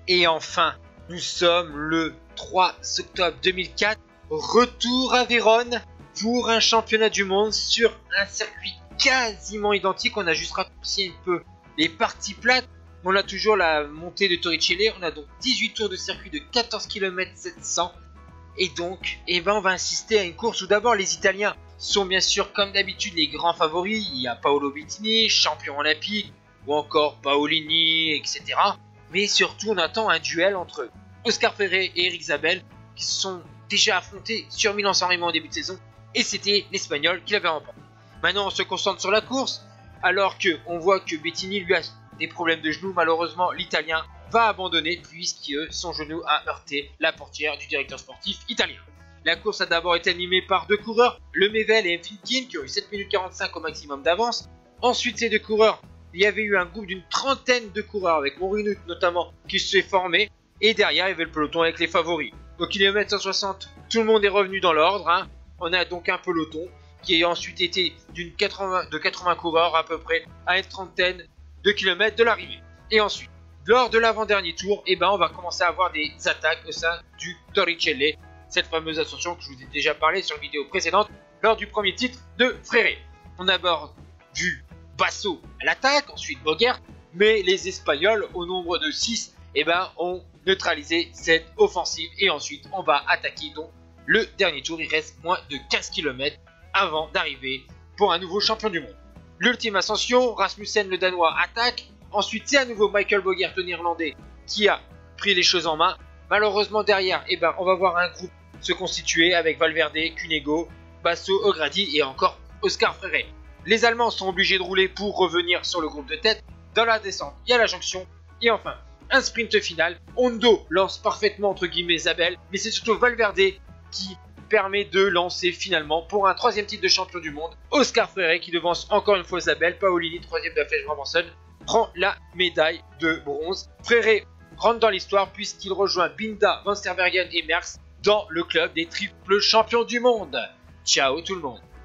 Et enfin, nous sommes le 3 octobre 2004, retour à Vérone pour un championnat du monde sur un circuit quasiment identique. On a juste raccourci un peu les parties plates. On a toujours la montée de Torricelli. On a donc 18 tours de circuit de 14 km 700. Et donc, on va assister à une course où d'abord les Italiens sont bien sûr comme d'habitude les grands favoris. Il y a Paolo Bettini, champion olympique, ou encore Paolini, etc. Mais surtout, on attend un duel entre Oscar Freire et Eric Zabel qui se sont déjà affrontés sur Milan-San Remo en début de saison. Et c'était l'Espagnol qui l'avait remporté. Maintenant, on se concentre sur la course. Alors qu'on voit que Bettini lui a des problèmes de genoux, malheureusement, l'Italien va abandonner puisque son genou a heurté la portière du directeur sportif italien. La course a d'abord été animée par deux coureurs, Lemaivel et Finkin, qui ont eu 7 minutes 45 au maximum d'avance. Ensuite, ces deux coureurs, il y avait eu un groupe d'une trentaine de coureurs, avec Morinut notamment, qui se sont formés. Et derrière, il y avait le peloton avec les favoris. Au kilomètre 160, tout le monde est revenu dans l'ordre. On a donc un peloton qui a ensuite été de 80 coureurs à peu près à une trentaine de kilomètres de l'arrivée. Et ensuite, lors de l'avant-dernier tour, on va commencer à avoir des attaques au sein du Torricelli, cette fameuse ascension que je vous ai déjà parlé sur une vidéo précédente lors du premier titre de Freire. On a d'abord vu Basso à l'attaque, ensuite Bogert, mais les Espagnols, au nombre de 6, ont neutralisé cette offensive et ensuite on va attaquer donc le dernier tour. Il reste moins de 15 km avant d'arriver pour un nouveau champion du monde. L'ultime ascension, Rasmussen le Danois attaque. Ensuite, c'est à nouveau Michael Bogert le Néerlandais qui a pris les choses en main. Malheureusement derrière, on va voir un groupe se constituer avec Valverde, Cunego, Basso, O'Grady et encore Oscar Freire. Les Allemands sont obligés de rouler pour revenir sur le groupe de tête. Dans la descente, il y a la jonction. Et enfin, un sprint final. Hondo lance parfaitement entre guillemets Zabel, mais c'est surtout Valverde qui permet de lancer finalement pour un troisième titre de champion du monde. Oscar Freire qui devance encore une fois Zabel. Paolini, troisième de la flèche Brabanson, prend la médaille de bronze. Freire rentre dans l'histoire puisqu'il rejoint Binda, Van Sterbergen et Merckx dans le club des triples champions du monde. Ciao tout le monde.